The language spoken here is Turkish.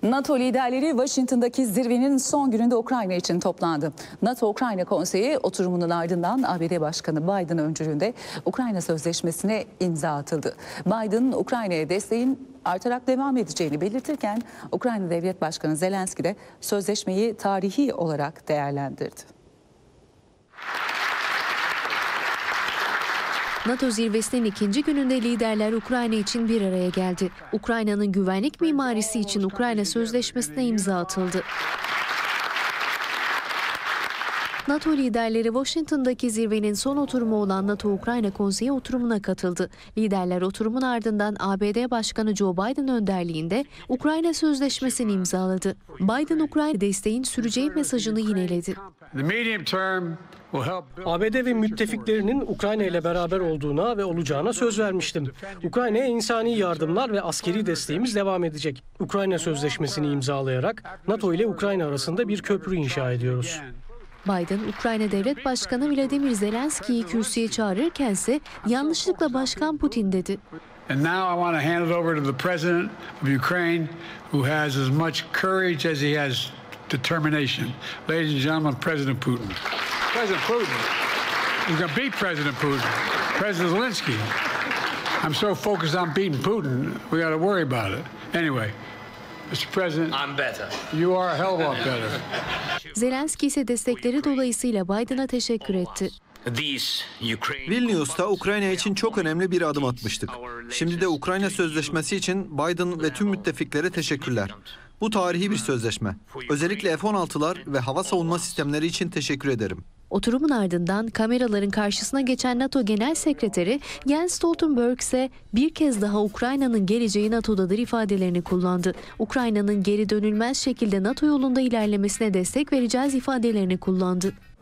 NATO liderleri Washington'daki zirvenin son gününde Ukrayna için toplandı. NATO-Ukrayna Konseyi oturumunun ardından ABD Başkanı Biden öncülüğünde Ukrayna Sözleşmesi'ne imza atıldı. Biden, Ukrayna'ya desteğin artarak devam edeceğini belirtirken Ukrayna Devlet Başkanı Zelenski de sözleşmeyi tarihi olarak değerlendirdi. NATO zirvesinin ikinci gününde liderler Ukrayna için bir araya geldi. Ukrayna'nın güvenlik mimarisi için Ukrayna Sözleşmesi'ne imza atıldı. NATO liderleri Washington'daki zirvenin son oturumu olan NATO-Ukrayna Konseyi oturumuna katıldı. Liderler oturumun ardından ABD Başkanı Joe Biden önderliğinde Ukrayna Sözleşmesi'ni imzaladı. Biden, Ukrayna desteğin süreceği mesajını yineledi. ABD ve müttefiklerinin Ukrayna ile beraber olduğuna ve olacağına söz vermiştim. Ukrayna'ya insani yardımlar ve askeri desteğimiz devam edecek. Ukrayna Sözleşmesi'ni imzalayarak NATO ile Ukrayna arasında bir köprü inşa ediyoruz. Biden, Ukrayna Devlet Başkanı Vladimir Zelenski'yi kürsüye çağırırkense yanlışlıkla Başkan Putin dedi. And now I want to hand it over to the president of Ukraine, who has as much courage as he has determination. Ladies and gentlemen, President Putin. President Putin. You're going to beat President Putin. President Zelensky. I'm so focused on beating Putin, we got to worry about it. Anyway, Mr. President, I'm better. You are a hell of a lot better. Zelenski ise destekleri dolayısıyla Biden'a teşekkür etti. Vilnius'ta Ukrayna için çok önemli bir adım atmıştık. Şimdi de Ukrayna Sözleşmesi için Biden ve tüm müttefiklere teşekkürler. Bu tarihi bir sözleşme. Özellikle F-16'lar ve hava savunma sistemleri için teşekkür ederim. Oturumun ardından kameraların karşısına geçen NATO Genel Sekreteri Jens Stoltenberg ise bir kez daha Ukrayna'nın geleceği NATO'dadır ifadelerini kullandı. Ukrayna'nın geri dönülmez şekilde NATO yolunda ilerlemesine destek vereceğiz ifadelerini kullandı.